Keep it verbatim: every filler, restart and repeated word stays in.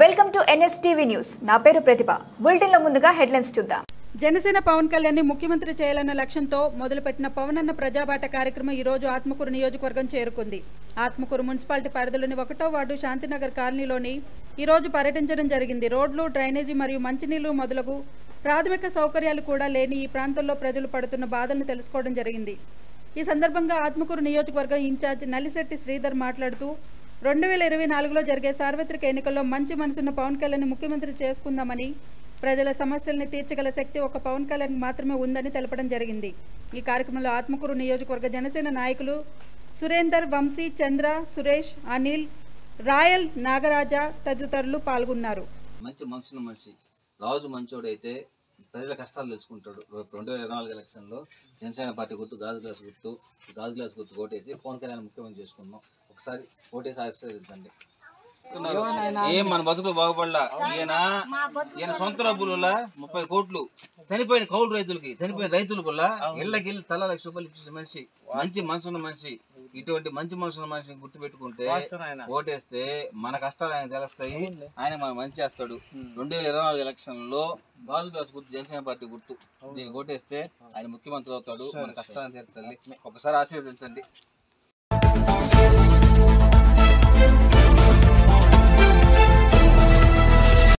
Welcome to NSTV news. నా పేరు ప్రతిభ. Bulletin లో ముందుగా హెడ్లైన్స్ చూద్దాం. జనసేన పవన్ కళ్యాణ్ ని ముఖ్యమంత్రి చేయాలన్న లక్ష్యంతో మొదలుపెట్టిన పవనన్న ప్రజాబాట కార్యక్రమం ఈ రోజు ఆత్మకూరు నియోజకవర్గం చేరుకుంది. ఆత్మకూరు మున్సిపాలిటీ పరిధిలోని ఒకటో వార్డు శాంతినగర్ కాలనీలోని ఈ రోజు పర్యటించడం జరిగింది. రోడ్లు, డ్రైనేజీ మరియు మంచినీళ్లు మొదలగు ప్రాథమిక సౌకర్యాలు కూడా లేని ఈ ప్రాంతంలో ప్రజలు పడుతున్న బాధలను తెలుసుకోవడం జరిగింది. ఈ సందర్భంగా ఆత్మకూరు నియోజకవర్గం ఇన్ఛార్జ్ నల్లిశెట్టి శ్రీధర్ మాట్లాడుతూ రెండు వేల ఇరవై నాలుగులో జరిగే సార్వత్రిక ఎన్నికల్లో మంచి మనసున్న పవన్ కళ్యాణ్ ముఖ్యమంత్రి చేసుకుందామని, ప్రజల సమస్యల్ని తీర్చగల శక్తి ఒక పవన్ కళ్యాణ్ మాత్రమే ఉందని తెలపడం జరిగింది. ఈ కార్యక్రమంలో ఆత్మకూరు నియోజకవర్గ జనసేన నాయకులు సురేందర్, వంశీ, చంద్ర, సురేష్, అనిల్, రాయల్, నాగరాజ తదితరులు పాల్గొన్నారు. మంచి మనసున్న మనిషి, రాజు మంచోడైతే ప్రజల కష్టాలు తెలుసుకుంటాడు. రెండు వేల ఇరవై నాలుగు ఎలక్షన్లో జనసేన పార్టీ గుర్తు గాజు గ్లాస్ గుర్తు గాజు గ్లాస్ గుర్తు ఓటేసి పవన్ కళ్యాణ్ ముఖ్యమంత్రి చేసుకున్నాం. ఒకసారి ఓటేసి ఆశీర్వదించండి. ఏం మన బతుకులు బాగుపడలా. ఈయన ఈయన సొంత డబ్బుల ముప్పై కోట్లు చనిపోయిన కౌలు రైతులకి, చనిపోయిన రైతులకు ఇళ్ళకి వెళ్ళి తల లక్ష రూపాయలు ఇచ్చిన మనిషి, మంచి మనసున్న మనిషి. ఇటువంటి మంచి మనసున్న మనిషిని గుర్తు పెట్టుకుంటే ఓటేస్తే మన కష్టాలు ఆయన తెలుస్తాయి, ఆయన మనం మంచి చేస్తాడు. రెండు వేల ఇరవై నాలుగు ఎలక్షన్లో గాజు గ్లాస్ గుర్తు జనసేన పార్టీ గుర్తు, దీనికి ఓటేస్తే ఆయన ముఖ్యమంత్రి అవుతాడు, మన కష్టాలను తీరుతుంది. ఒకసారి ఆశీర్వదించండి.